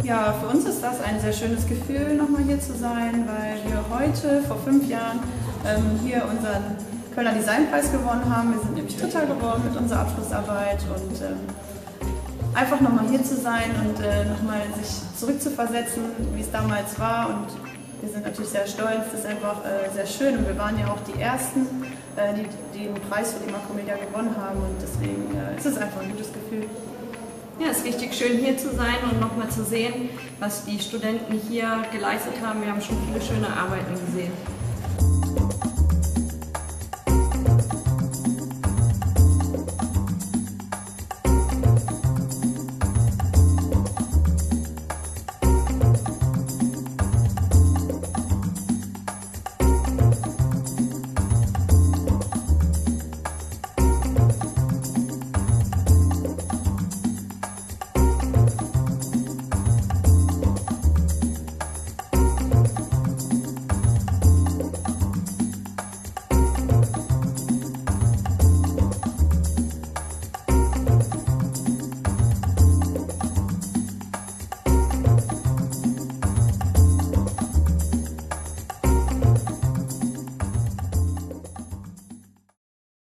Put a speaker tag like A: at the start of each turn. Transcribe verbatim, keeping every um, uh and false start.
A: Ja, für uns ist das ein sehr schönes Gefühl, nochmal hier zu sein, weil wir heute, vor fünf Jahren, ähm, hier unseren Kölner Designpreis gewonnen haben. Wir sind nämlich Dritter geworden mit unserer Abschlussarbeit und ähm, einfach nochmal hier zu sein und äh, nochmal sich zurückzuversetzen, wie es damals war. Und wir sind natürlich sehr stolz, das ist einfach äh, sehr schön und wir waren ja auch die Ersten, äh, die, die den Preis für die Makromedia gewonnen haben und deswegen äh, ist es einfach ein gutes Gefühl.
B: Ja, es ist richtig schön hier zu sein und nochmal zu sehen, was die Studenten hier geleistet haben. Wir haben schon viele schöne Arbeiten gesehen.